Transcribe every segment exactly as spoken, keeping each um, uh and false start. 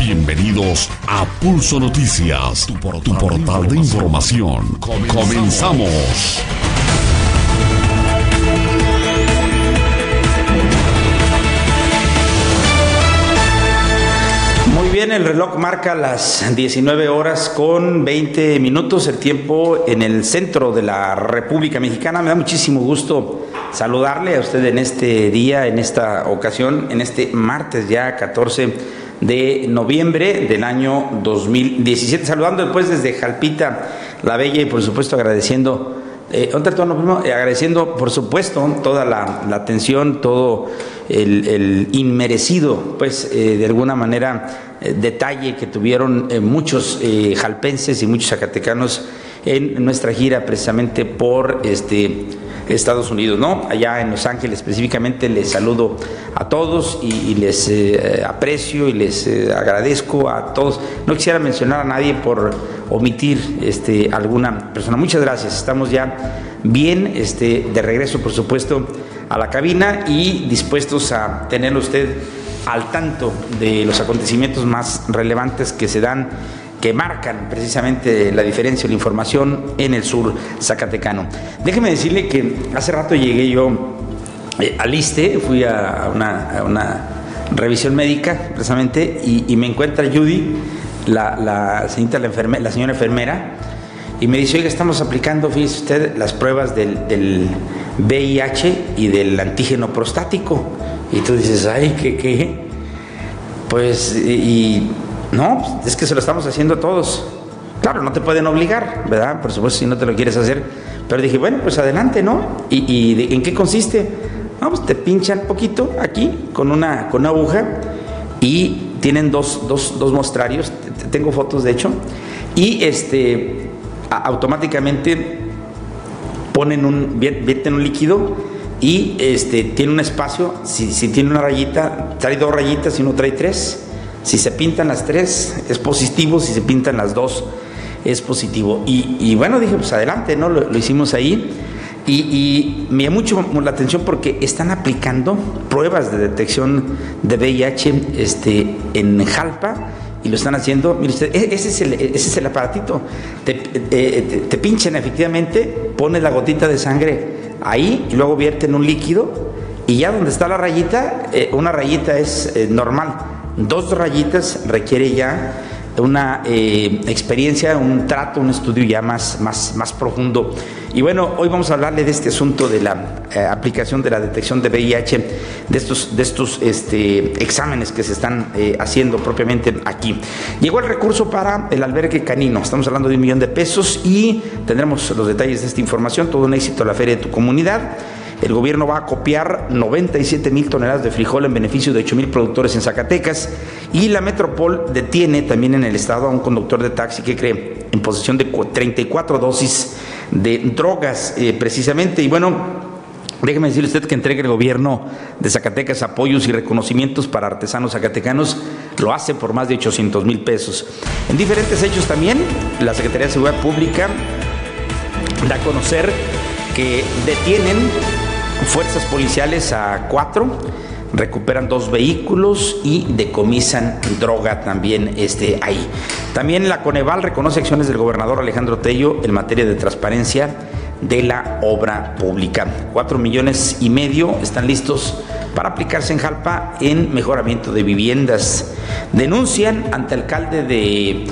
Bienvenidos a Pulso Noticias, tu portal, tu portal de información. Comenzamos. Muy bien, el reloj marca las diecinueve horas con veinte minutos, el tiempo en el centro de la República Mexicana. Me da muchísimo gusto saludarle a usted en este día, en esta ocasión, en este martes ya catorce de noviembre del año dos mil diecisiete. Saludando después desde Jalpita la Bella y por supuesto agradeciendo, eh, agradeciendo por supuesto toda la, la atención, todo el, el inmerecido, pues eh, de alguna manera, eh, detalle que tuvieron eh, muchos eh, jalpenses y muchos zacatecanos en nuestra gira precisamente por este Estados Unidos, ¿no? Allá en Los Ángeles específicamente. Les saludo a todos y, y les eh, aprecio y les eh, agradezco a todos. No quisiera mencionar a nadie por omitir este, alguna persona. Muchas gracias. Estamos ya bien este, de regreso, por supuesto, a la cabina y dispuestos a tenerlo usted al tanto de los acontecimientos más relevantes que se dan, que marcan precisamente la diferencia o la información en el sur zacatecano. Déjeme decirle que hace rato llegué yo eh, al ISSSTE, fui a una, a una revisión médica precisamente y, y me encuentra Judy, la, la, señorita, la, enferme, la señora enfermera, y me dice: oiga, estamos aplicando, fíjese usted, las pruebas del, del V I H y del antígeno prostático. Y tú dices, ay, ¿qué? qué? Pues, y... y no, es que se lo estamos haciendo a todos. Claro, no te pueden obligar, ¿verdad? Por supuesto, si no te lo quieres hacer. Pero dije, bueno, pues adelante, ¿no? ¿Y, y de, en qué consiste? No, pues te pinchan poquito aquí con una, con una aguja y tienen dos, dos, dos mostrarios. Tengo fotos, de hecho. Y este, a, automáticamente ponen un, vierten un líquido y este, tiene un espacio. Si, si tiene una rayita, trae dos rayitas y uno trae tres. Si se pintan las tres, es positivo. Si se pintan las dos, es positivo. Y, y bueno, dije, pues adelante, ¿no? Lo, lo hicimos ahí. Y, y me llamó mucho la atención porque están aplicando pruebas de detección de V I H este, en Jalpa. Y lo están haciendo, mire usted, ese es el, ese es el aparatito. Te, te, te, te pinchan efectivamente, pones la gotita de sangre ahí y luego vierten un líquido. Y ya donde está la rayita, eh, una rayita es eh, normal. Dos rayitas requiere ya una eh, experiencia, un trato, un estudio ya más, más, más profundo. Y bueno, hoy vamos a hablarle de este asunto de la eh, aplicación de la detección de V I H, de estos, de estos este, exámenes que se están eh, haciendo propiamente aquí. Llegó el recurso para el albergue canino, estamos hablando de un millón de pesos y tendremos los detalles de esta información. Todo un éxito a la feria de tu comunidad. El gobierno va a copiar noventa y siete mil toneladas de frijol en beneficio de ocho mil productores en Zacatecas. Y la Metropol detiene también en el estado a un conductor de taxi que cree en posesión de treinta y cuatro dosis de drogas eh, precisamente. Y bueno, déjeme decirle usted que entrega el gobierno de Zacatecas apoyos y reconocimientos para artesanos zacatecanos. Lo hace por más de ochocientos mil pesos. En diferentes hechos también, la Secretaría de Seguridad Pública da a conocer que detienen fuerzas policiales a cuatro, recuperan dos vehículos y decomisan droga también este, ahí. También la Coneval reconoce acciones del gobernador Alejandro Tello en materia de transparencia de la obra pública. Cuatro millones y medio están listos para aplicarse en Jalpa en mejoramiento de viviendas. Denuncian ante alcalde de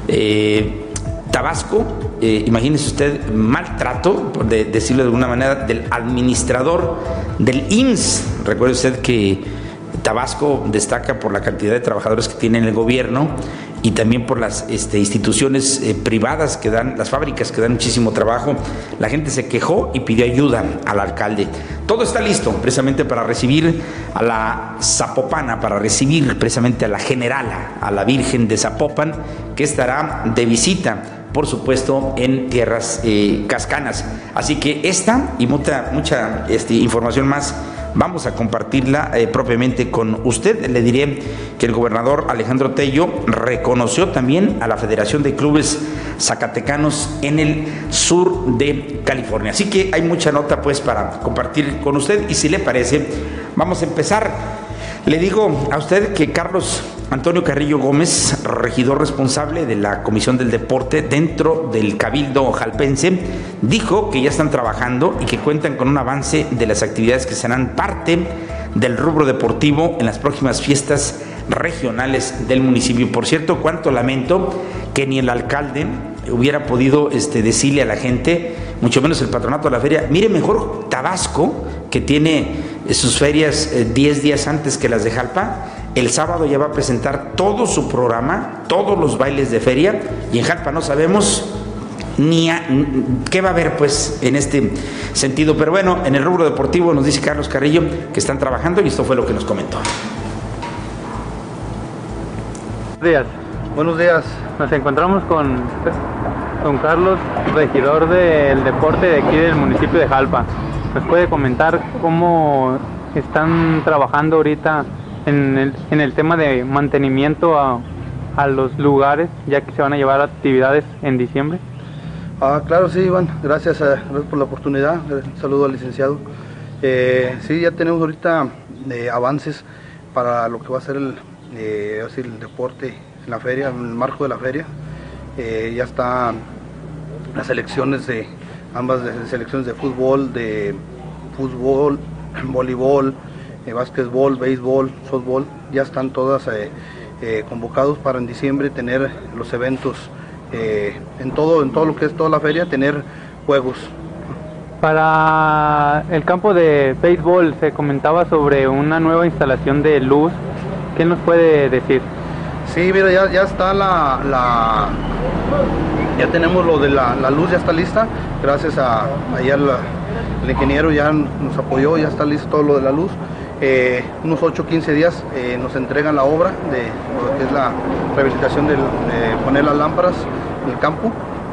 eh, Tabasco, eh, imagínese usted, maltrato, por de, decirlo de alguna manera, del administrador del I M S S. Recuerde usted que Tabasco destaca por la cantidad de trabajadores que tiene en el gobierno y también por las este, instituciones eh, privadas que dan, las fábricas que dan muchísimo trabajo. La gente se quejó y pidió ayuda al alcalde. Todo está listo precisamente para recibir a la Zapopana, para recibir precisamente a la generala, a la Virgen de Zapopan, que estará de visita, por supuesto, en tierras eh, cascanas. Así que esta y mucha, mucha este, información más vamos a compartirla eh, propiamente con usted. Le diré que el gobernador Alejandro Tello reconoció también a la Federación de Clubes Zacatecanos en el sur de California. Así que hay mucha nota pues para compartir con usted y si le parece, vamos a empezar. Le digo a usted que Carlos Antonio Carrillo Gómez, regidor responsable de la Comisión del Deporte dentro del Cabildo jalpense, dijo que ya están trabajando y que cuentan con un avance de las actividades que serán parte del rubro deportivo en las próximas fiestas regionales del municipio. Por cierto, cuánto lamento que ni el alcalde hubiera podido este, decirle a la gente, mucho menos el patronato de la feria, mire, mejor Tabasco, que tiene sus ferias diez eh, días antes que las de Jalpa, el sábado ya va a presentar todo su programa, todos los bailes de feria, y en Jalpa no sabemos ni a, qué va a haber pues en este sentido. Pero bueno, en el rubro deportivo nos dice Carlos Carrillo que están trabajando y esto fue lo que nos comentó. Buenos días. Buenos días. Nos encontramos con, con Carlos, regidor del deporte de aquí del municipio de Jalpa. ¿Nos puede comentar cómo están trabajando ahorita en el, en el tema de mantenimiento a, a los lugares, ya que se van a llevar actividades en diciembre? Ah, claro, sí, Iván. Gracias, a, gracias por la oportunidad. Un saludo al licenciado. Eh, sí, ya tenemos ahorita eh, avances para lo que va a ser el, eh, el deporte en la feria, en el marco de la feria. Eh, ya están las selecciones de ambas de selecciones de fútbol, de fútbol, voleibol, eh, básquetbol, béisbol, softball, ya están todas eh, eh, convocados para en diciembre tener los eventos eh, en todo, en todo lo que es toda la feria, tener juegos. Para el campo de béisbol se comentaba sobre una nueva instalación de luz. ¿Qué nos puede decir? Sí, mira, ya, ya está la, la, ya tenemos lo de la, la luz, ya está lista, gracias a allá la, el ingeniero ya nos apoyó, ya está listo todo lo de la luz. Eh, unos ocho o quince días eh, nos entregan la obra de lo que es la rehabilitación de, de poner las lámparas en el campo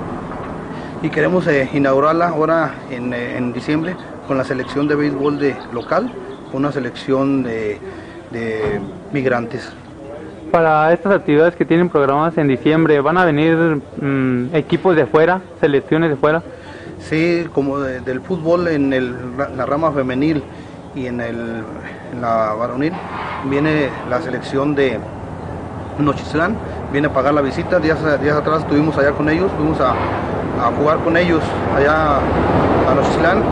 y queremos eh, inaugurarla ahora en, eh, en diciembre con la selección de béisbol de local, una selección de, de migrantes. Para estas actividades que tienen programadas en diciembre, ¿van a venir mmm, equipos de fuera, selecciones de fuera? Sí, como de, del fútbol en el, la rama femenil y en, el, en la varonil, viene la selección de Nochitlán, viene a pagar la visita. Días, días atrás estuvimos allá con ellos, fuimos a, a jugar con ellos allá a Nochitlán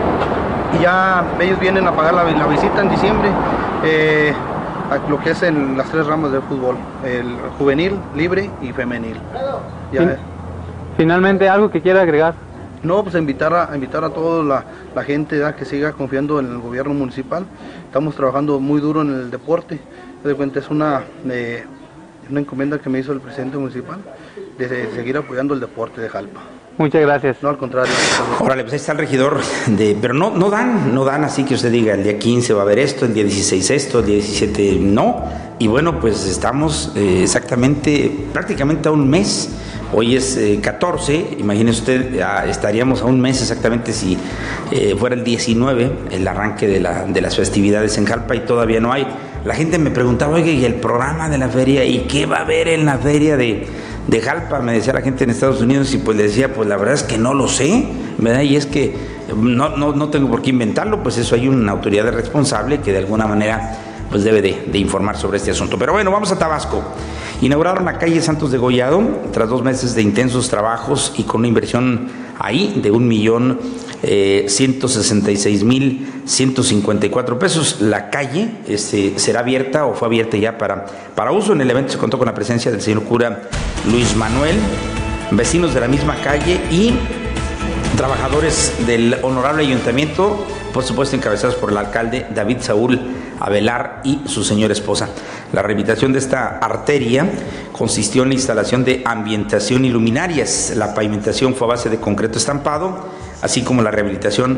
y ya ellos vienen a pagar la, la visita en diciembre. Eh, lo que es en las tres ramas del fútbol, el juvenil, libre y femenil. Ya, fin, finalmente, ¿algo que quiera agregar? No, pues invitar a, invitar a toda la, la gente ya, que siga confiando en el gobierno municipal. Estamos trabajando muy duro en el deporte. De cuenta, es una, eh, una encomienda que me hizo el presidente municipal de, de seguir apoyando el deporte de Jalpa. Muchas gracias. No, al contrario. Órale, pues ahí está el regidor, de, pero no, no dan, no dan así que usted diga, el día quince va a haber esto, el día dieciséis esto, el día diecisiete no. Y bueno, pues estamos eh, exactamente, prácticamente a un mes. Hoy es eh, catorce, imagínese usted, ya estaríamos a un mes exactamente si eh, fuera el diecinueve, el arranque de, la, de las festividades en Jalpa, y todavía no hay. La gente me preguntaba, oye, ¿y el programa de la feria? ¿Y qué va a haber en la feria de, de Jalpa? Me decía la gente en Estados Unidos, y pues le decía, pues la verdad es que no lo sé, ¿verdad? Y es que no, no, no tengo por qué inventarlo, pues eso hay una autoridad responsable que de alguna manera pues debe de, de informar sobre este asunto. Pero bueno, vamos a Tabasco. Inauguraron la calle Santos Degollado tras dos meses de intensos trabajos y con una inversión ahí de un millón ciento sesenta y seis mil ciento cincuenta y cuatro pesos. La calle este, será abierta o fue abierta ya para, para uso. En el evento se contó con la presencia del señor cura Luis Manuel, vecinos de la misma calle y trabajadores del honorable ayuntamiento, por supuesto encabezados por el alcalde David Saúl Avelar y su señora esposa. La rehabilitación de esta arteria consistió en la instalación de ambientación y luminarias. La pavimentación fue a base de concreto estampado, así como la rehabilitación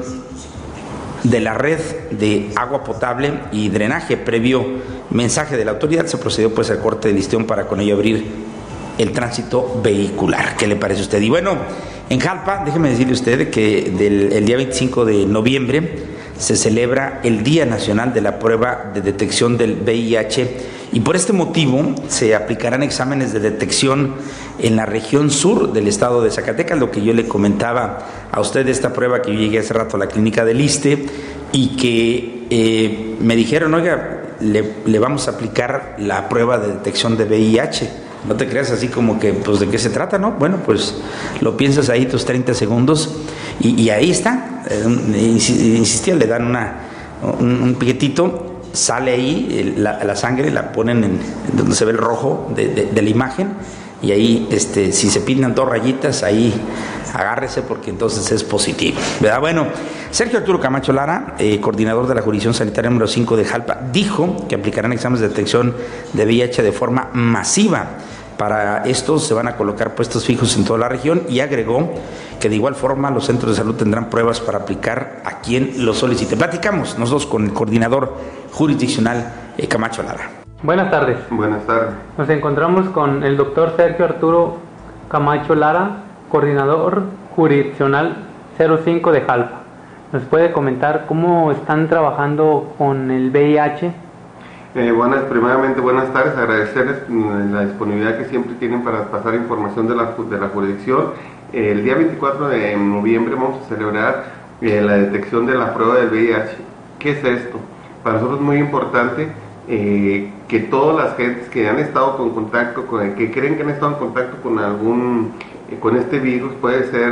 de la red de agua potable y drenaje. Previo mensaje de la autoridad, se procedió pues al corte de listón para con ello abrir el tránsito vehicular. ¿Qué le parece a usted? Y bueno, en Jalpa, déjeme decirle a usted que del, el día veinticinco de noviembre se celebra el Día Nacional de la Prueba de Detección del V I H y por este motivo se aplicarán exámenes de detección en la región sur del estado de Zacatecas, lo que yo le comentaba a usted de esta prueba que yo llegué hace rato a la clínica del ISSSTE y que eh, me dijeron, oiga, le, le vamos a aplicar la prueba de detección de V I H. No te creas así como que, pues, ¿de qué se trata, no? Bueno, pues lo piensas ahí tus treinta segundos y, y ahí está. Eh, insistía, le dan una, un, un piquetito, sale ahí la, la sangre, la ponen en, en donde se ve el rojo de, de, de la imagen, y ahí, este, si se pintan dos rayitas, ahí agárrese porque entonces es positivo, ¿verdad? Bueno, Sergio Arturo Camacho Lara, eh, coordinador de la jurisdicción sanitaria número cinco de Jalpa, dijo que aplicarán exámenes de detección de V I H de forma masiva. Para esto se van a colocar puestos fijos en toda la región, y agregó que de igual forma los centros de salud tendrán pruebas para aplicar a quien lo solicite. Platicamos nosotros con el coordinador jurisdiccional eh, Camacho Lara. Buenas tardes. Buenas tardes. Nos encontramos con el doctor Sergio Arturo Camacho Lara, coordinador jurisdiccional cero cinco de Jalpa. ¿Nos puede comentar cómo están trabajando con el V I H? Eh, buenas, primeramente buenas tardes, agradecerles la disponibilidad que siempre tienen para pasar información de la, de la jurisdicción. Eh, el día veinticuatro de noviembre vamos a celebrar eh, la detección de la prueba del V I H. ¿Qué es esto? Para nosotros es muy importante eh, que todas las gentes que han estado en contacto, con, que creen que han estado en contacto con algún, eh, con este virus, puede ser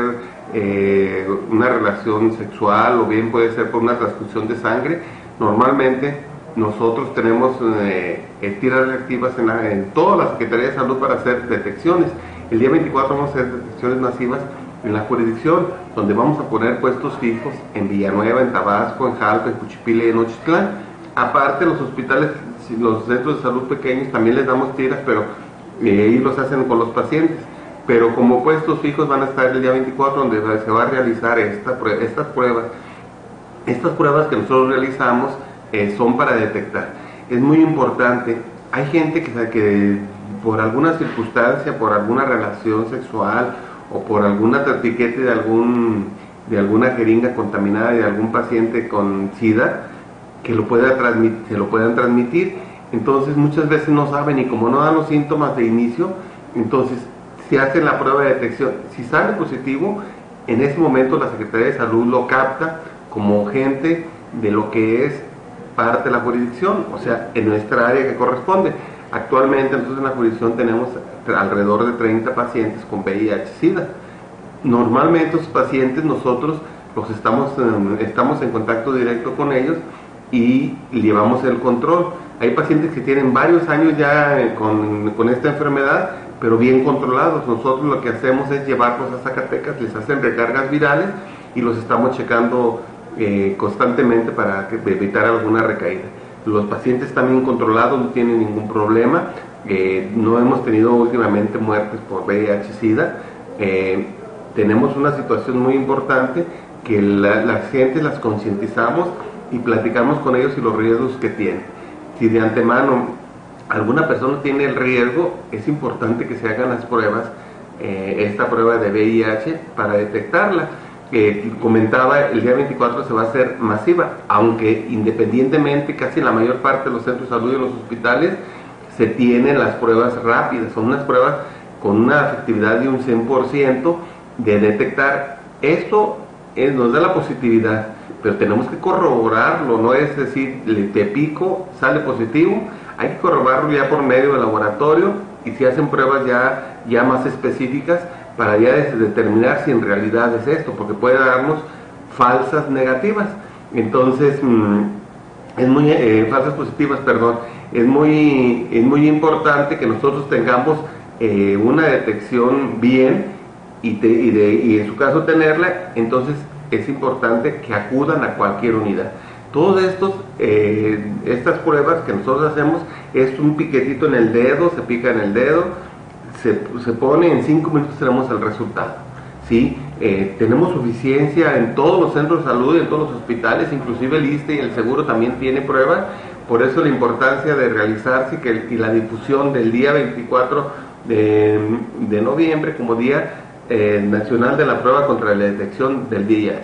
eh, una relación sexual o bien puede ser por una transfusión de sangre. Normalmente nosotros tenemos eh, tiras reactivas en, la, en toda la Secretaría de Salud para hacer detecciones. El día veinticuatro vamos a hacer detecciones masivas en la jurisdicción, donde vamos a poner puestos fijos en Villanueva, en Tabasco, en Jalpa, en Cuchipila y en Ochitlán. Aparte, los hospitales, los centros de salud pequeños también les damos tiras, pero eh, ellos los hacen con los pacientes. Pero como puestos fijos van a estar el día veinticuatro, donde se va a realizar esta, estas pruebas. Estas pruebas que nosotros realizamos Eh, son para detectar. Es muy importante, hay gente que, que por alguna circunstancia, por alguna relación sexual o por alguna etiqueta de, algún, de alguna jeringa contaminada de algún paciente con SIDA, que lo pueda transmitir, se lo puedan transmitir. Entonces muchas veces no saben, y como no dan los síntomas de inicio, entonces se hace la prueba de detección. Si sale positivo, en ese momento la Secretaría de Salud lo capta como gente de lo que es parte de la jurisdicción, o sea, en nuestra área que corresponde. Actualmente nosotros en la jurisdicción tenemos alrededor de treinta pacientes con V I H SIDA. Normalmente esos pacientes nosotros los estamos, estamos en contacto directo con ellos y llevamos el control. Hay pacientes que tienen varios años ya con, con esta enfermedad, pero bien controlados. Nosotros lo que hacemos es llevarlos a Zacatecas, les hacen recargas virales y los estamos checando Eh, constantemente para que, evitar alguna recaída. Los pacientes también controlados, no tienen ningún problema, eh, no hemos tenido últimamente muertes por V I H SIDA. Eh, tenemos una situación muy importante que la, las gentes las concientizamos y platicamos con ellos y los riesgos que tienen. Si de antemano alguna persona tiene el riesgo, es importante que se hagan las pruebas, eh, esta prueba de V I H para detectarla. Eh, comentaba, el día veinticuatro se va a hacer masiva, aunque independientemente casi la mayor parte de los centros de salud y los hospitales se tienen las pruebas rápidas, son unas pruebas con una efectividad de un cien por ciento de detectar. Esto es, nos da la positividad, pero tenemos que corroborarlo, no es decir, le te pico, sale positivo, hay que corroborarlo ya por medio del laboratorio y si hacen pruebas ya, ya más específicas, para ya determinar si en realidad es esto, porque puede darnos falsas negativas. Entonces, mmm, es muy, eh, falsas positivas, perdón, es muy, es muy importante que nosotros tengamos eh, una detección bien y, te, y, de, y en su caso tenerla. Entonces es importante que acudan a cualquier unidad. Todas estos, eh, estas pruebas que nosotros hacemos es un piquetito en el dedo, se pica en el dedo, Se, se pone, en cinco minutos tenemos el resultado, ¿sí? Eh, tenemos suficiencia en todos los centros de salud y en todos los hospitales, inclusive el I S S S T E y el seguro también tiene pruebas. Por eso la importancia de realizarse que, y la difusión del día veinticuatro de, de noviembre como Día eh, Nacional de la Prueba contra la Detección del V I H.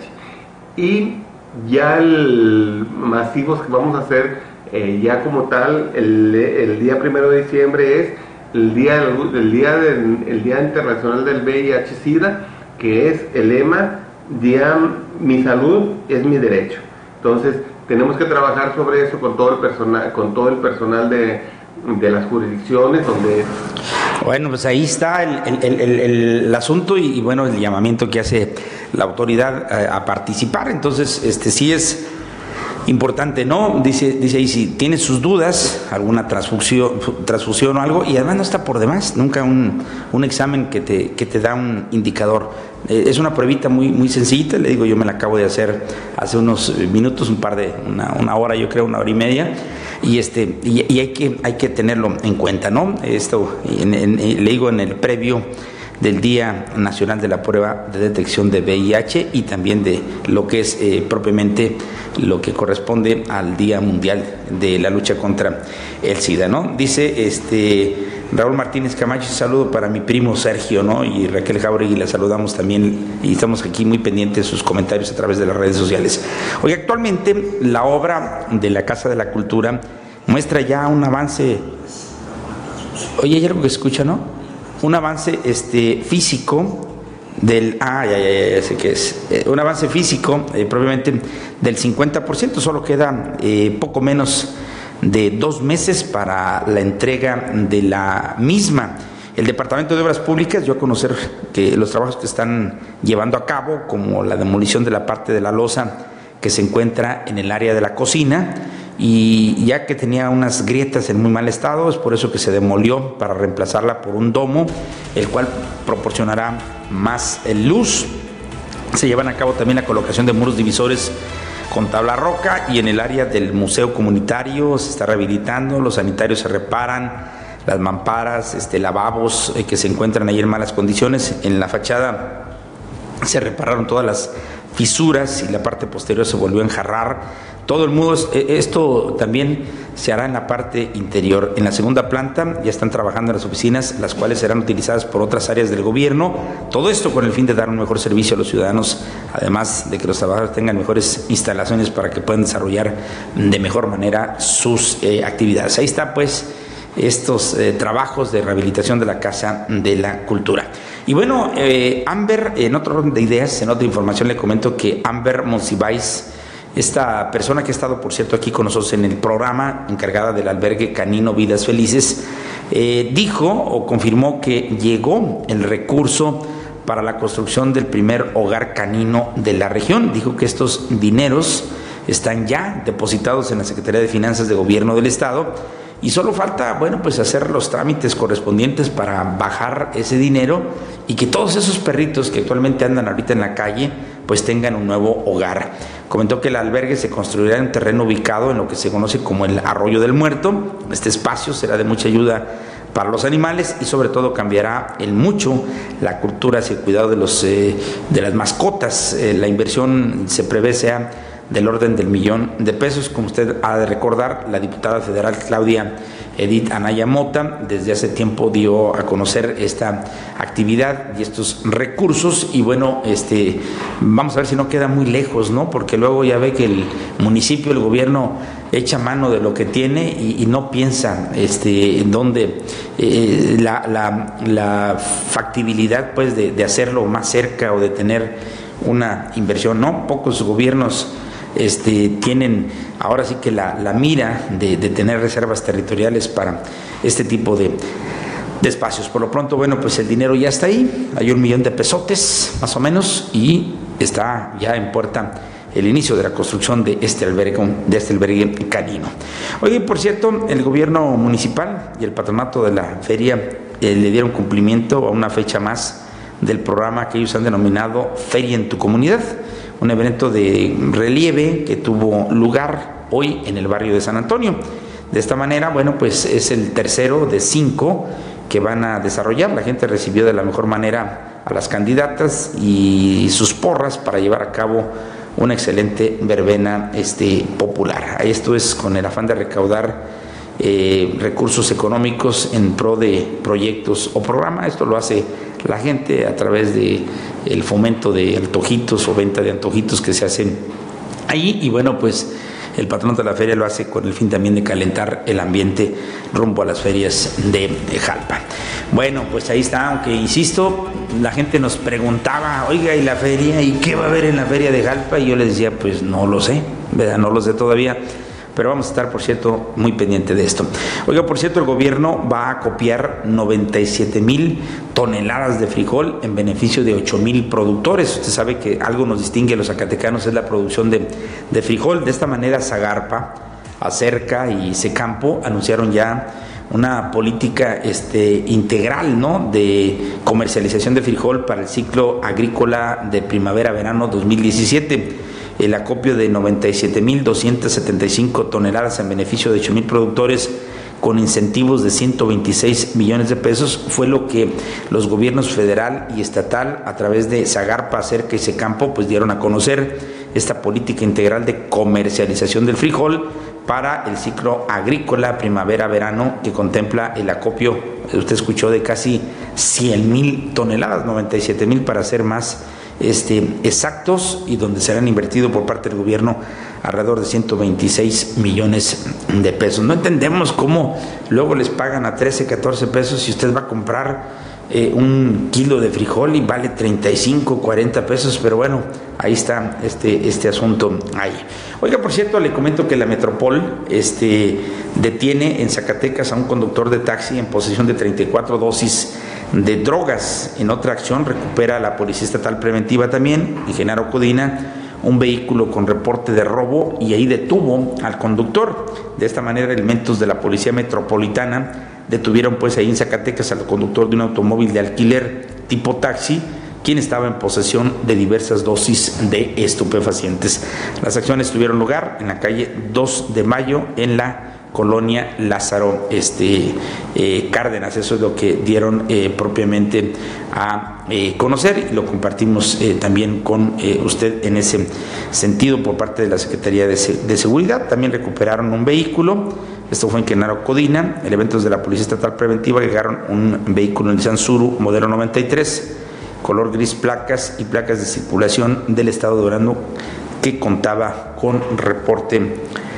Y ya el masivos que vamos a hacer eh, ya como tal el, el día primero de diciembre es el día, el, día del, el día Internacional del V I H SIDA, que es el lema, día, mi salud es mi derecho. Entonces, tenemos que trabajar sobre eso con todo el personal, con todo el personal de, de las jurisdicciones donde... Bueno, pues ahí está el, el, el, el, el asunto y, y bueno, el llamamiento que hace la autoridad a, a participar. Entonces, este sí es importante, ¿no? Dice, dice ahí, si tiene sus dudas, alguna transfusión, transfusión o algo, y además no está por demás, nunca un, un examen que te, que te da un indicador. Eh, es una pruebita muy, muy sencillita, le digo, yo me la acabo de hacer hace unos minutos, un par de, una, una hora, yo creo, una hora y media, y este, y, y hay que, hay que tenerlo en cuenta, ¿no? Esto, en, en, le digo, en el previo del Día Nacional de la Prueba de Detección de V I H y también de lo que es eh, propiamente lo que corresponde al Día Mundial de la Lucha contra el SIDA, ¿no? Dice este Raúl Martínez Camacho, un saludo para mi primo Sergio, ¿no? Y Raquel Jauregui, la saludamos también y estamos aquí muy pendientes de sus comentarios a través de las redes sociales. Hoy actualmente la obra de la Casa de la Cultura muestra ya un avance. Oye, hay algo que escucha, ¿no? Un avance este, físico del, ah, ya, ya, ya, ya sé qué es, eh, un avance físico eh, probablemente del cincuenta por ciento, solo queda eh, poco menos de dos meses para la entrega de la misma. El Departamento de Obras Públicas dio a conocer que los trabajos que están llevando a cabo, como la demolición de la parte de la losa que se encuentra en el área de la cocina, y ya que tenía unas grietas en muy mal estado, es por eso que se demolió para reemplazarla por un domo, el cual proporcionará más luz. Se llevan a cabo también la colocación de muros divisores con tabla roca, y en el área del museo comunitario se está rehabilitando, los sanitarios se reparan, las mamparas, este, lavabos eh, que se encuentran ahí en malas condiciones. En la fachada se repararon todas las fisuras y la parte posterior se volvió a enjarrar. Todo el muro, esto también se hará en la parte interior. En la segunda planta ya están trabajando en las oficinas, las cuales serán utilizadas por otras áreas del gobierno. Todo esto con el fin de dar un mejor servicio a los ciudadanos, además de que los trabajadores tengan mejores instalaciones para que puedan desarrollar de mejor manera sus eh, actividades. Ahí está pues estos eh, trabajos de rehabilitación de la Casa de la Cultura. Y bueno, eh, Amber, en otro orden de ideas, en otra información le comento que Amber Monsiváis, esta persona que ha estado, por cierto, aquí con nosotros en el programa, encargada del albergue canino Vidas Felices, eh, dijo o confirmó que llegó el recurso para la construcción del primer hogar canino de la región. Dijo que estos dineros están ya depositados en la Secretaría de Finanzas de Gobierno del Estado y solo falta, bueno, pues hacer los trámites correspondientes para bajar ese dinero y que todos esos perritos que actualmente andan ahorita en la calle pues tengan un nuevo hogar. Comentó que el albergue se construirá en un terreno ubicado en lo que se conoce como el Arroyo del Muerto. Este espacio será de mucha ayuda para los animales y sobre todo cambiará en mucho la cultura hacia el cuidado de, los, eh, de las mascotas. Eh, la inversión se prevé sea del orden del millón de pesos. Como usted ha de recordar, la diputada federal Claudia Edith Anaya Mota desde hace tiempo dio a conocer esta actividad y estos recursos, y bueno, este vamos a ver si no queda muy lejos, ¿no? Porque luego ya ve que el municipio, el gobierno echa mano de lo que tiene y, y no piensa este en dónde eh, la, la, la factibilidad pues de, de hacerlo más cerca o de tener una inversión, ¿no? Pocos gobiernos Este, tienen ahora sí que la, la mira de, de tener reservas territoriales para este tipo de, de espacios. Por lo pronto, bueno, pues el dinero ya está ahí, hay un millón de pesotes más o menos, y está ya en puerta el inicio de la construcción de este albergue, de este albergue canino. Oye, por cierto, el gobierno municipal y el patronato de la feria eh, le dieron cumplimiento a una fecha más del programa que ellos han denominado Feria en tu Comunidad, un evento de relieve que tuvo lugar hoy en el barrio de San Antonio. De esta manera, bueno, pues es el tercero de cinco que van a desarrollar. La gente recibió de la mejor manera a las candidatas y sus porras para llevar a cabo una excelente verbena este, popular. Esto es con el afán de recaudar eh, recursos económicos en pro de proyectos o programas. Esto lo hace la gente a través de el fomento de antojitos o venta de antojitos que se hacen ahí, y bueno, pues el patronato de la feria lo hace con el fin también de calentar el ambiente rumbo a las ferias de Jalpa. Bueno, pues ahí está, aunque insisto, la gente nos preguntaba, oiga, ¿y la feria? ¿Y qué va a haber en la feria de Jalpa? Y yo les decía, pues no lo sé, ¿verdad? No lo sé todavía, pero vamos a estar, por cierto, muy pendiente de esto. Oiga, por cierto, el gobierno va a copiar noventa y siete mil toneladas de frijol en beneficio de ocho mil productores. Usted sabe que algo nos distingue a los zacatecanos, es la producción de, de frijol. De esta manera, Zagarpa, Acerca y Secampo anunciaron ya una política este, integral, ¿no?, de comercialización de frijol para el ciclo agrícola de primavera-verano dos mil diecisiete. El acopio de noventa y siete mil doscientas setenta y cinco toneladas en beneficio de ocho mil productores con incentivos de ciento veintiséis millones de pesos fue lo que los gobiernos federal y estatal, a través de Zagarpa, Acerca y Secampo, pues dieron a conocer esta política integral de comercialización del frijol para el ciclo agrícola primavera-verano, que contempla el acopio, usted escuchó, de casi cien mil toneladas, noventa y siete mil para ser más Este, exactos, y donde serán invertidos por parte del gobierno alrededor de ciento veintiséis millones de pesos. No entendemos cómo luego les pagan a trece, catorce pesos si usted va a comprar eh, un kilo de frijol y vale treinta y cinco, cuarenta pesos, pero bueno, ahí está este, este asunto ahí. Oiga, por cierto, le comento que la Metropol este, detiene en Zacatecas a un conductor de taxi en posesión de treinta y cuatro dosis de drogas. En otra acción recupera la Policía Estatal Preventiva también, en Genaro Codina, un vehículo con reporte de robo, y ahí detuvo al conductor. De esta manera, elementos de la Policía Metropolitana detuvieron pues ahí en Zacatecas al conductor de un automóvil de alquiler tipo taxi, quien estaba en posesión de diversas dosis de estupefacientes. Las acciones tuvieron lugar en la calle dos de mayo, en la colonia Lázaro este, eh, Cárdenas. Eso es lo que dieron eh, propiamente a eh, conocer, y lo compartimos eh, también con eh, usted en ese sentido por parte de la Secretaría de, Se- de Seguridad. También recuperaron un vehículo, esto fue en Genaro Codina. Elementos de la Policía Estatal Preventiva llegaron un vehículo Nissan Suru modelo noventa y tres, color gris, placas y placas de circulación del estado de Durango, que contaba con reporte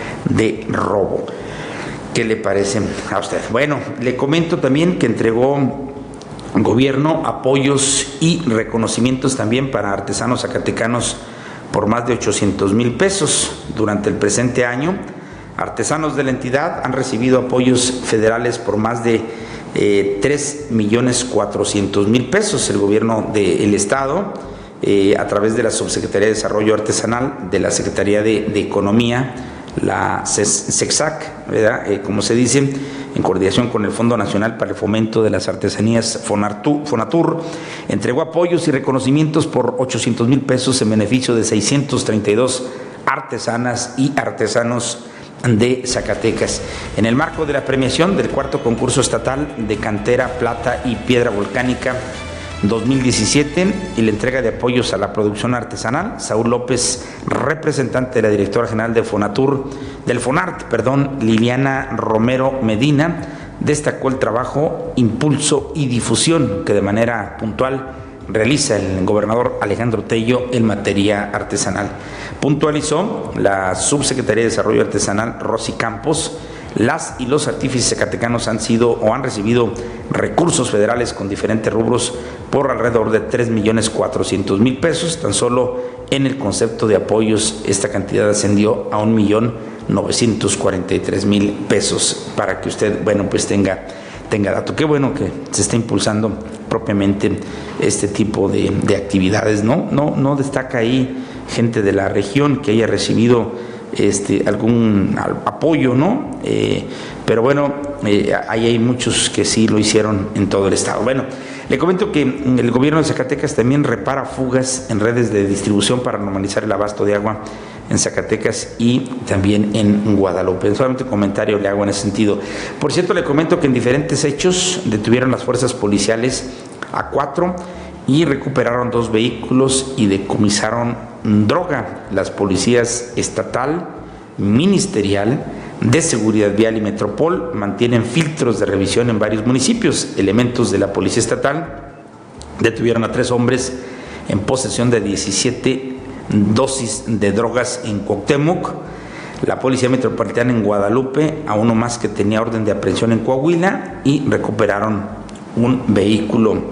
de robo. ¿Qué le parece a usted? Bueno, le comento también que entregó el gobierno apoyos y reconocimientos también para artesanos zacatecanos por más de ochocientos mil pesos. Durante el presente año, artesanos de la entidad han recibido apoyos federales por más de eh, tres millones cuatrocientos mil pesos. El gobierno del estado, eh, a través de la Subsecretaría de Desarrollo Artesanal de la Secretaría de, de Economía, la SEXAC, ¿verdad? Eh, como se dice, en coordinación con el Fondo Nacional para el Fomento de las Artesanías, Fonartu, Fonatur, entregó apoyos y reconocimientos por ochocientos mil pesos en beneficio de seiscientos treinta y dos artesanas y artesanos de Zacatecas. En el marco de la premiación del cuarto concurso estatal de cantera, plata y piedra volcánica dos mil diecisiete y la entrega de apoyos a la producción artesanal, Saúl López, representante de la directora general de Fonatur, del Fonart, perdón, Liliana Romero Medina, destacó el trabajo, impulso y difusión que de manera puntual realiza el gobernador Alejandro Tello en materia artesanal. Puntualizó la Subsecretaría de Desarrollo Artesanal, Rosy Campos, las y los artífices zacatecanos han sido o han recibido recursos federales con diferentes rubros por alrededor de tres millones cuatrocientos mil pesos. Tan solo en el concepto de apoyos esta cantidad ascendió a un millón novecientos cuarenta y tres mil pesos, para que usted, bueno, pues tenga tenga dato. Qué bueno que se está impulsando propiamente este tipo de, de actividades, ¿no? No, no destaca ahí gente de la región que haya recibido este algún apoyo, ¿no? Eh, pero bueno, eh, ahí hay muchos que sí lo hicieron en todo el estado. Bueno, le comento que el gobierno de Zacatecas también repara fugas en redes de distribución para normalizar el abasto de agua en Zacatecas y también en Guadalupe. Solamente un comentario le hago en ese sentido. Por cierto, le comento que en diferentes hechos detuvieron las fuerzas policiales a cuatro y recuperaron dos vehículos y decomisaron droga. Las policías estatal, ministerial, de seguridad vial y Metropol mantienen filtros de revisión en varios municipios. Elementos de la Policía Estatal detuvieron a tres hombres en posesión de diecisiete dosis de drogas en Cuauhtémoc. La Policía Metropolitana en Guadalupe a uno más que tenía orden de aprehensión en Coahuila, y recuperaron un vehículo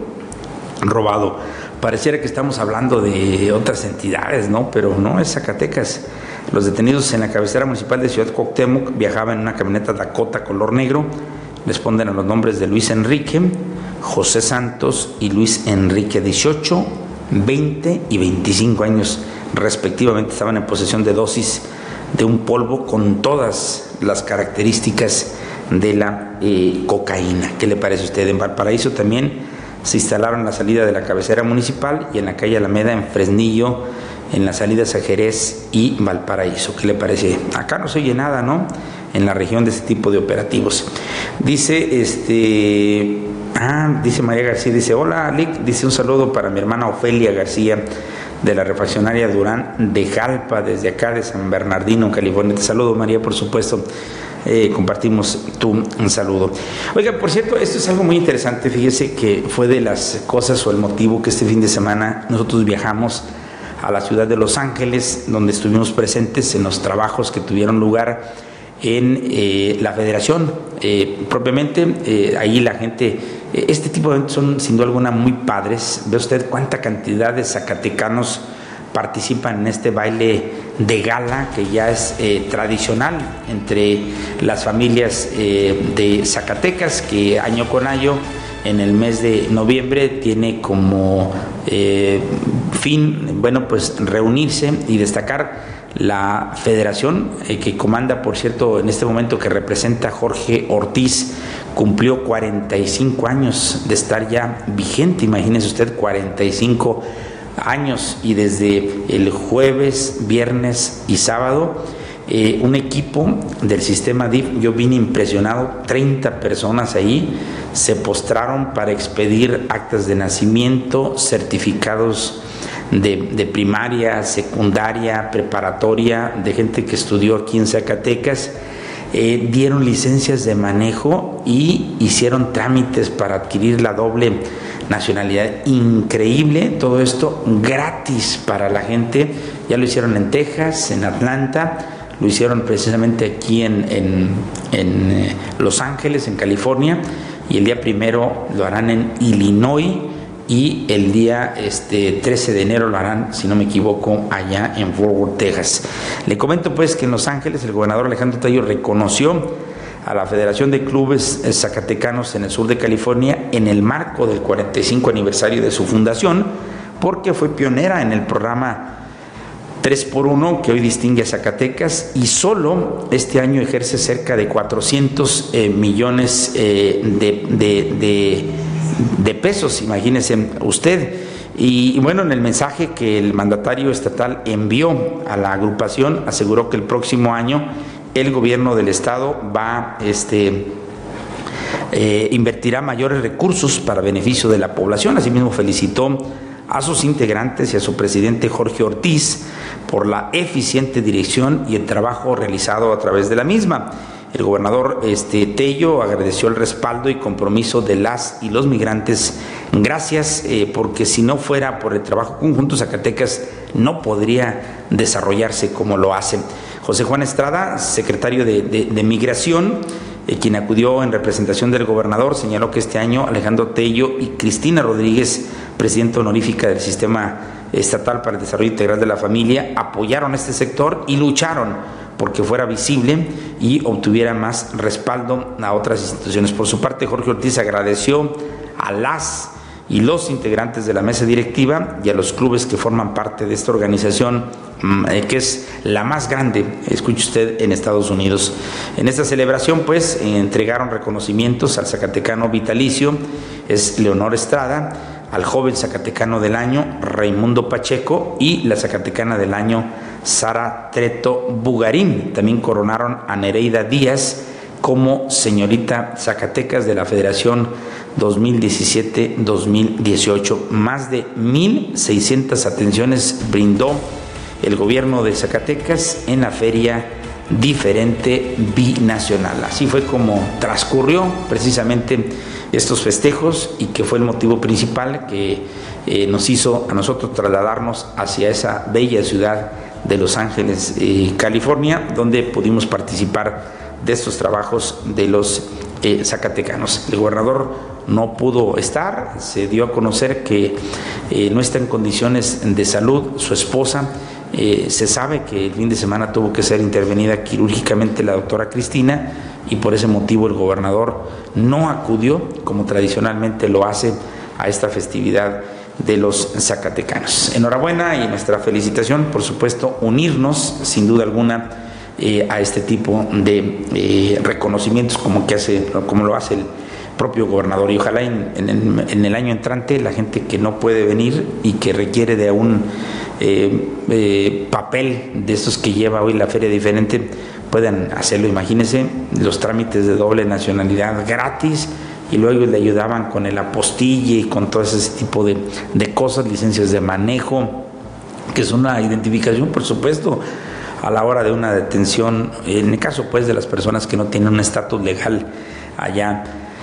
robado. Pareciera que estamos hablando de otras entidades, ¿no? Pero no, es Zacatecas. Los detenidos en la cabecera municipal de Ciudad Cuauhtémoc viajaban en una camioneta Dakota color negro. Responden a los nombres de Luis Enrique, José Santos y Luis Enrique, dieciocho, veinte y veinticinco años respectivamente. Estaban en posesión de dosis de un polvo con todas las características de la eh, cocaína. ¿Qué le parece a usted? En Valparaíso también se instalaron en la salida de la cabecera municipal y en la calle Alameda, en Fresnillo, en las salidas a Jerez y Valparaíso. ¿Qué le parece? Acá no se oye nada, ¿no? En la región de este tipo de operativos. Dice, este, ah, dice María García, dice, hola, Lic, dice un saludo para mi hermana Ofelia García, de la refaccionaria Durán de Jalpa, desde acá de San Bernardino, California. Te saludo, María, por supuesto. Eh, compartimos tu un saludo. Oiga, por cierto, esto es algo muy interesante. Fíjese que fue de las cosas o el motivo que este fin de semana nosotros viajamos a la ciudad de Los Ángeles, donde estuvimos presentes en los trabajos que tuvieron lugar en eh, la federación. Eh, propiamente, eh, ahí la gente, eh, este tipo de eventos son sin duda alguna muy padres. Ve usted cuánta cantidad de zacatecanos participan en este baile de gala que ya es eh, tradicional entre las familias eh, de Zacatecas, que año con año en el mes de noviembre tiene como eh, fin, bueno, pues reunirse y destacar la federación eh, que comanda, por cierto, en este momento, que representa Jorge Ortiz. Cumplió cuarenta y cinco años de estar ya vigente. Imagínese usted, cuarenta y cinco años, y desde el jueves, viernes y sábado eh, un equipo del sistema D I F, yo vine impresionado, treinta personas ahí se postraron para expedir actas de nacimiento, certificados de, de primaria, secundaria, preparatoria, de gente que estudió aquí en Zacatecas. Eh, dieron licencias de manejo y hicieron trámites para adquirir la doble nacionalidad. Increíble, todo esto gratis para la gente. Ya lo hicieron en Texas, en Atlanta, lo hicieron precisamente aquí en, en, en eh, Los Ángeles, en California, y el día primero lo harán en Illinois, y el día este, trece de enero lo harán, si no me equivoco, allá en Fort Worth, Texas. Le comento pues que en Los Ángeles el gobernador Alejandro Tello reconoció a la Federación de Clubes Zacatecanos en el sur de California en el marco del cuarenta y cinco aniversario de su fundación, porque fue pionera en el programa tres por uno que hoy distingue a Zacatecas, y solo este año ejerce cerca de cuatrocientos eh, millones eh, de, de, de, de pesos, imagínese usted. Y, y bueno, en el mensaje que el mandatario estatal envió a la agrupación, aseguró que el próximo año el gobierno del estado va este eh, invertirá mayores recursos para beneficio de la población. Asimismo, felicitó a sus integrantes y a su presidente Jorge Ortiz por la eficiente dirección y el trabajo realizado a través de la misma. El gobernador este, Tello agradeció el respaldo y compromiso de las y los migrantes. Gracias, eh, porque si no fuera por el trabajo conjunto, Zacatecas no podría desarrollarse como lo hace. José Juan Estrada, secretario de, de, de Migración, eh, quien acudió en representación del gobernador, señaló que este año Alejandro Tello y Cristina Rodríguez, presidenta honorífica del Sistema Estatal para el Desarrollo Integral de la Familia, apoyaron a este sector y lucharon porque fuera visible y obtuviera más respaldo a otras instituciones. Por su parte, Jorge Ortiz agradeció a las y los integrantes de la mesa directiva y a los clubes que forman parte de esta organización, que es la más grande, escuche usted, en Estados Unidos. En esta celebración, pues, entregaron reconocimientos al zacatecano vitalicio, es Leonor Estrada, al joven zacatecano del año, Raimundo Pacheco, y la zacatecana del año, Sara Treto Bugarín. También coronaron a Nereida Díaz como señorita Zacatecas de la Federación dos mil diecisiete dos mil dieciocho. Más de mil seiscientas atenciones brindó el gobierno de Zacatecas en la feria diferente binacional. Así fue como transcurrió precisamente estos festejos, y que fue el motivo principal que eh, nos hizo a nosotros trasladarnos hacia esa bella ciudad de Los Ángeles, eh, California, donde pudimos participar de estos trabajos de los eh, zacatecanos. El gobernador no pudo estar, se dio a conocer que eh, no está en condiciones de salud su esposa, Eh, se sabe que el fin de semana tuvo que ser intervenida quirúrgicamente la doctora Cristina y por ese motivo el gobernador no acudió, como tradicionalmente lo hace, a esta festividad de los zacatecanos. Enhorabuena y nuestra felicitación, por supuesto, unirnos sin duda alguna eh, a este tipo de eh, reconocimientos como, que hace, como lo hace el propio gobernador, y ojalá en, en, el, en el año entrante la gente que no puede venir y que requiere de un eh, eh, papel de estos que lleva hoy la feria diferente puedan hacerlo. Imagínense los trámites de doble nacionalidad gratis, y luego le ayudaban con el apostille y con todo ese tipo de, de cosas, licencias de manejo, que es una identificación, por supuesto, a la hora de una detención, en el caso pues de las personas que no tienen un estatus legal allá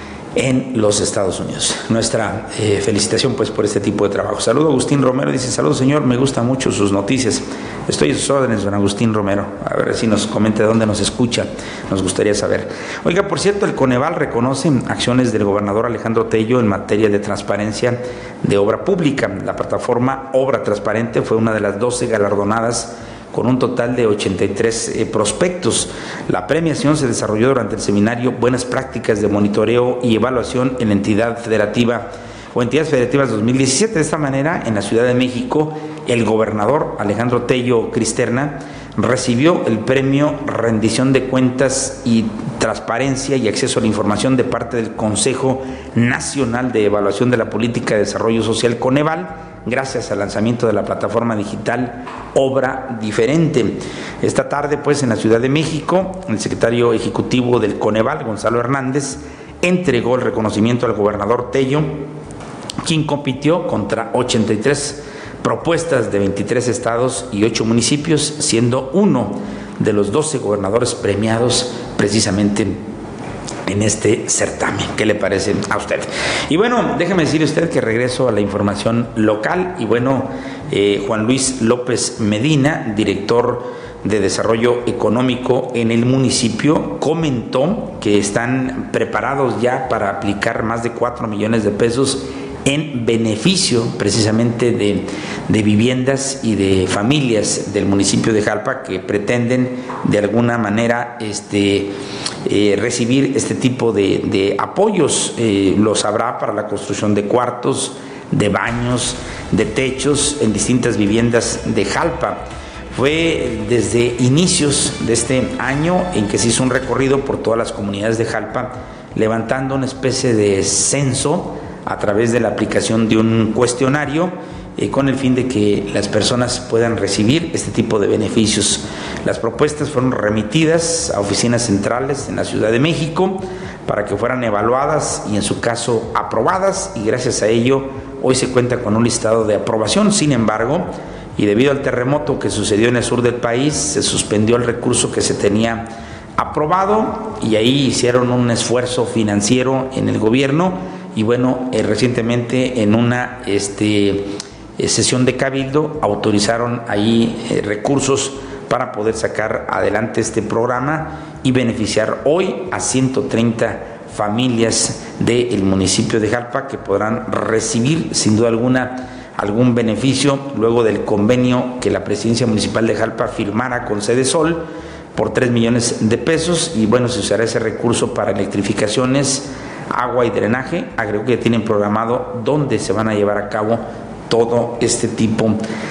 en los Estados Unidos. Nuestra eh, felicitación pues por este tipo de trabajo. Saludo a Agustín Romero, dice: saludos señor, me gustan mucho sus noticias. Estoy a sus órdenes, don Agustín Romero. A ver si nos comenta de dónde nos escucha, nos gustaría saber. Oiga, por cierto, el Coneval reconoce acciones del gobernador Alejandro Tello en materia de transparencia de obra pública. La plataforma Obra Transparente fue una de las doce galardonadas con un total de ochenta y tres eh, prospectos. La premiación se desarrolló durante el seminario Buenas Prácticas de Monitoreo y Evaluación en la Entidad Federativa o Entidades Federativas dos mil diecisiete. De esta manera, en la Ciudad de México, el gobernador Alejandro Tello Cristerna recibió el premio Rendición de Cuentas y Transparencia y Acceso a la Información de parte del Consejo Nacional de Evaluación de la Política de Desarrollo Social, Coneval, gracias al lanzamiento de la plataforma digital Obra Diferente. Esta tarde, pues, en la Ciudad de México, el secretario ejecutivo del Coneval, Gonzalo Hernández, entregó el reconocimiento al gobernador Tello, quien compitió contra ochenta y tres propuestas de veintitrés estados y ocho municipios, siendo uno de los doce gobernadores premiados precisamente en este certamen. ¿Qué le parece a usted? Y bueno, déjeme decirle usted que regreso a la información local. Y bueno, eh, Juan Luis López Medina, director de Desarrollo Económico en el municipio, comentó que están preparados ya para aplicar más de cuatro millones de pesos en beneficio precisamente de, de viviendas y de familias del municipio de Jalpa que pretenden de alguna manera este, eh, recibir este tipo de, de apoyos. Eh, los habrá para la construcción de cuartos, de baños, de techos en distintas viviendas de Jalpa. Fue desde inicios de este año en que se hizo un recorrido por todas las comunidades de Jalpa, levantando una especie de censo a través de la aplicación de un cuestionario eh, con el fin de que las personas puedan recibir este tipo de beneficios. Las propuestas fueron remitidas a oficinas centrales en la Ciudad de México para que fueran evaluadas y en su caso aprobadas, y gracias a ello hoy se cuenta con un listado de aprobación. Sin embargo, y debido al terremoto que sucedió en el sur del país, se suspendió el recurso que se tenía aprobado y ahí hicieron un esfuerzo financiero en el gobierno. Y bueno, eh, recientemente en una este, eh, sesión de cabildo autorizaron ahí eh, recursos para poder sacar adelante este programa y beneficiar hoy a ciento treinta familias del municipio de Jalpa que podrán recibir sin duda alguna algún beneficio luego del convenio que la Presidencia Municipal de Jalpa firmara con Sedesol por tres millones de pesos. Y bueno, se usará ese recurso para electrificaciones, agua y drenaje. Agregó que tienen programado dónde se van a llevar a cabo todo este tipo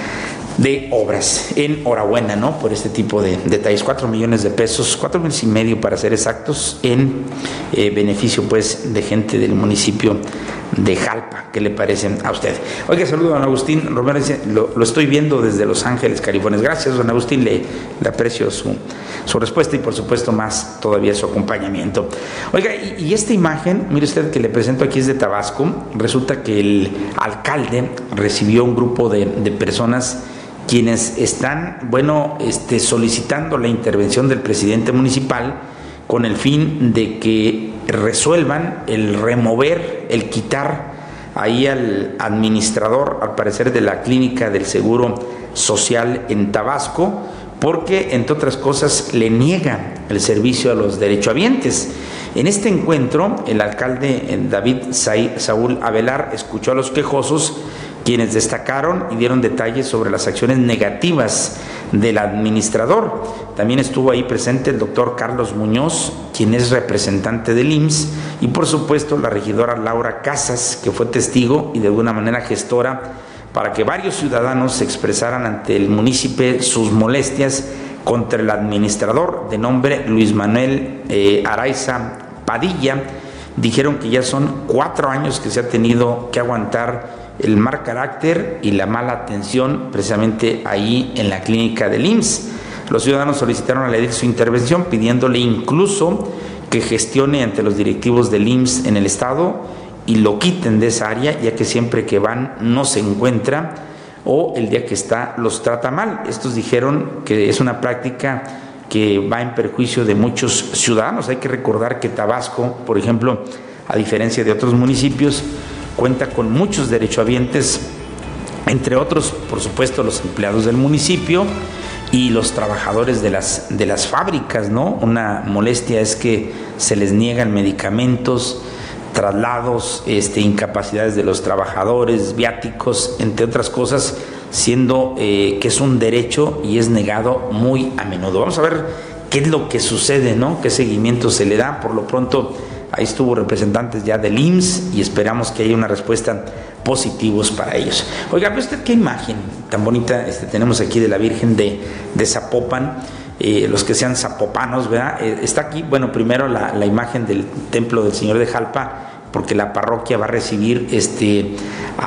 de obras. Enhorabuena, ¿no?, por este tipo de detalles. Cuatro millones de pesos, cuatro millones y medio para ser exactos, en eh, beneficio pues de gente del municipio de Jalpa. ¿Qué le parecen a usted? Oiga, saludo a don Agustín Romero, dice, lo, lo estoy viendo desde Los Ángeles, California. Gracias, don Agustín, le, le aprecio su, su respuesta y por supuesto más todavía su acompañamiento. Oiga, y, y esta imagen, mire usted, que le presento aquí es de Tabasco. Resulta que el alcalde recibió un grupo de, de personas quienes están, bueno, este, solicitando la intervención del presidente municipal con el fin de que resuelvan el remover, el quitar ahí al administrador, al parecer, de la clínica del Seguro Social en Tabasco, porque, entre otras cosas, le niegan el servicio a los derechohabientes. En este encuentro, el alcalde David Saúl Avelar escuchó a los quejosos, quienes destacaron y dieron detalles sobre las acciones negativas del administrador. También estuvo ahí presente el doctor Carlos Muñoz, quien es representante del I M S S, y por supuesto la regidora Laura Casas, que fue testigo y de alguna manera gestora para que varios ciudadanos expresaran ante el municipio sus molestias contra el administrador de nombre Luis Manuel eh, Araiza Padilla. Dijeron que ya son cuatro años que se ha tenido que aguantar el mal carácter y la mala atención precisamente ahí en la clínica del I M S S. Los ciudadanos solicitaron a la edil su intervención, pidiéndole incluso que gestione ante los directivos del I M S S en el estado y lo quiten de esa área, ya que siempre que van no se encuentra, o el día que está los trata mal. Estos dijeron que es una práctica que va en perjuicio de muchos ciudadanos. Hay que recordar que Tabasco, por ejemplo, a diferencia de otros municipios, cuenta con muchos derechohabientes, entre otros, por supuesto, los empleados del municipio y los trabajadores de las, de las fábricas, ¿no? Una molestia es que se les niegan medicamentos, traslados, este, incapacidades de los trabajadores, viáticos, entre otras cosas, siendo eh, que es un derecho y es negado muy a menudo. Vamos a ver qué es lo que sucede, ¿no? Qué seguimiento se le da. Por lo pronto, ahí estuvo representantes ya del I M S S y esperamos que haya una respuesta positivos para ellos. Oiga, ¿ve usted qué imagen tan bonita este, tenemos aquí de la Virgen de, de Zapopan? Eh, los que sean zapopanos, ¿verdad? Eh, está aquí, bueno, primero la, la imagen del templo del Señor de Jalpa, porque la parroquia va a recibir este,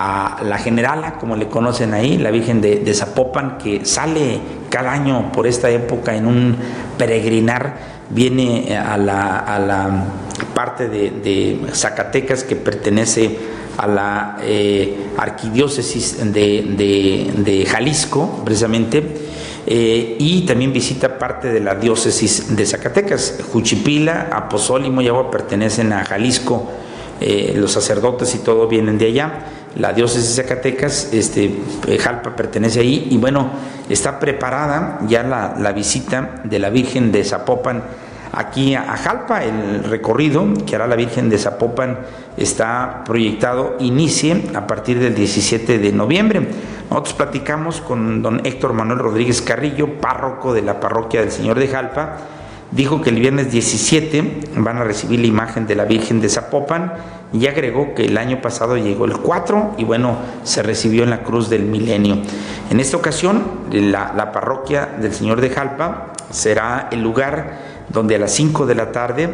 a la generala, como le conocen ahí, la Virgen de, de Zapopan, que sale cada año por esta época en un peregrinar, viene a la, a la parte de, de Zacatecas, que pertenece a la eh, arquidiócesis de, de, de Jalisco, precisamente, eh, y también visita parte de la diócesis de Zacatecas. Juchipila, Aposol y Moyagua pertenecen a Jalisco. Eh, los sacerdotes y todo vienen de allá. La diócesis de Zacatecas, este, Jalpa pertenece ahí, y bueno, está preparada ya la, la visita de la Virgen de Zapopan aquí a, a Jalpa. El recorrido que hará la Virgen de Zapopan está proyectado inicie a partir del diecisiete de noviembre. Nosotros platicamos con don Héctor Manuel Rodríguez Carrillo, párroco de la parroquia del Señor de Jalpa. Dijo que el viernes diecisiete van a recibir la imagen de la Virgen de Zapopan, y agregó que el año pasado llegó el cuatro y bueno, se recibió en la Cruz del Milenio. En esta ocasión, la, la parroquia del Señor de Jalpa será el lugar donde a las cinco de la tarde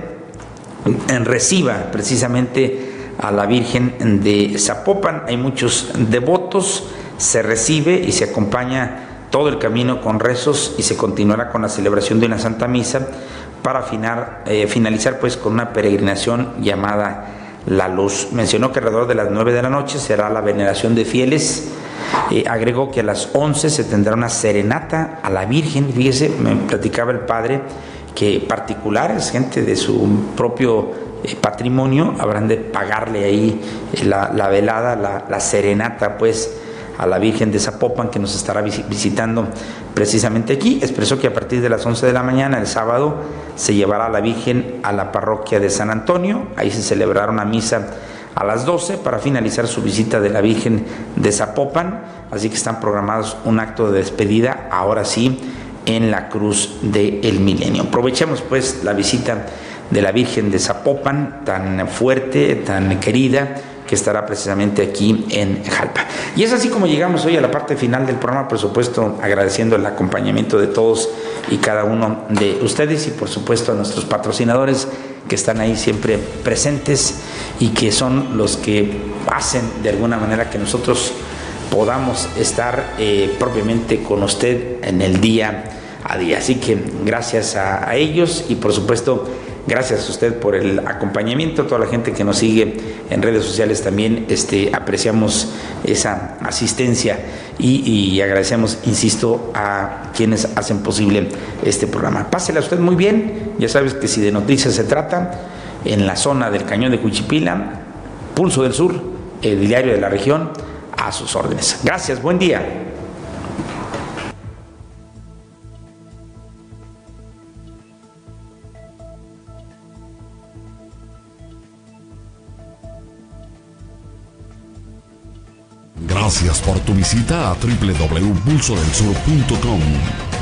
reciba precisamente a la Virgen de Zapopan. Hay muchos devotos, se recibe y se acompaña todo el camino con rezos, y se continuará con la celebración de una Santa Misa para finar, eh, finalizar pues con una peregrinación llamada La Luz. Mencionó que alrededor de las nueve de la noche será la veneración de fieles. Eh, agregó que a las once se tendrá una serenata a la Virgen. Fíjese, me platicaba el padre que particulares, gente de su propio eh, patrimonio, habrán de pagarle ahí eh, la, la velada, la, la serenata pues a la Virgen de Zapopan, que nos estará visitando precisamente aquí. Expresó que a partir de las once de la mañana el sábado se llevará a la Virgen a la parroquia de San Antonio. Ahí se celebrará una misa a las doce para finalizar su visita de la Virgen de Zapopan, así que están programados un acto de despedida, ahora sí, en la Cruz del Milenio. Aprovechemos pues la visita de la Virgen de Zapopan, tan fuerte, tan querida, que estará precisamente aquí en Jalpa. Y es así como llegamos hoy a la parte final del programa, por supuesto agradeciendo el acompañamiento de todos y cada uno de ustedes, y por supuesto a nuestros patrocinadores que están ahí siempre presentes y que son los que hacen de alguna manera que nosotros podamos estar eh, propiamente con usted en el día a día. Así que gracias a, a ellos, y por supuesto gracias a usted por el acompañamiento. Toda la gente que nos sigue en redes sociales también este, apreciamos esa asistencia, y, y agradecemos, insisto, a quienes hacen posible este programa. Pásela usted muy bien. Ya sabes que si de noticias se trata, en la zona del Cañón de Juchipila, Pulso del Sur, el diario de la región, a sus órdenes. Gracias, buen día. Gracias por tu visita a doble u doble u doble u punto pulso del sur punto com.